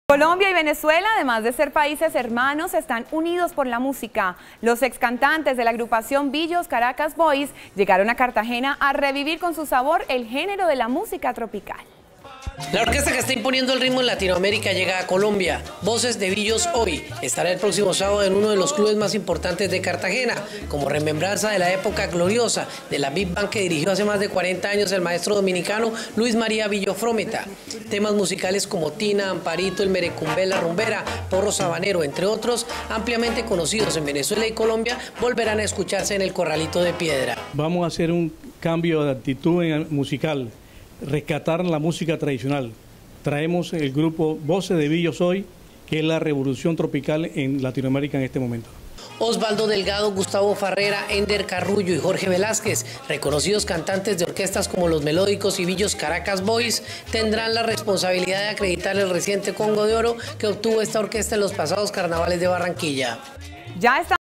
Colombia y Venezuela, además de ser países hermanos, están unidos por la música. Los excantantes de la agrupación Billos Caracas Boys llegaron a Cartagena a revivir con su sabor el género de la música tropical. La orquesta que está imponiendo el ritmo en Latinoamérica llega a Colombia. Voces de Billos hoy estará el próximo sábado en uno de los clubes más importantes de Cartagena, como remembranza de la época gloriosa de la Big Band que dirigió hace más de 40 años el maestro dominicano Luis María Billo Frometa. Temas musicales como Tina, Amparito, El Merecumbé, La Rumbera, Porro Sabanero, entre otros, ampliamente conocidos en Venezuela y Colombia, volverán a escucharse en el Corralito de Piedra. Vamos a hacer un cambio de actitud musical, rescatar la música tradicional. Traemos el grupo Voces de Billos hoy, que es la revolución tropical en Latinoamérica en este momento. Osvaldo Delgado, Gustavo Farrera, Ender Carrullo y Jorge Velázquez, reconocidos cantantes de orquestas como Los Melódicos y Billos Caracas Boys, tendrán la responsabilidad de acreditar el reciente Congo de Oro que obtuvo esta orquesta en los pasados carnavales de Barranquilla. Ya está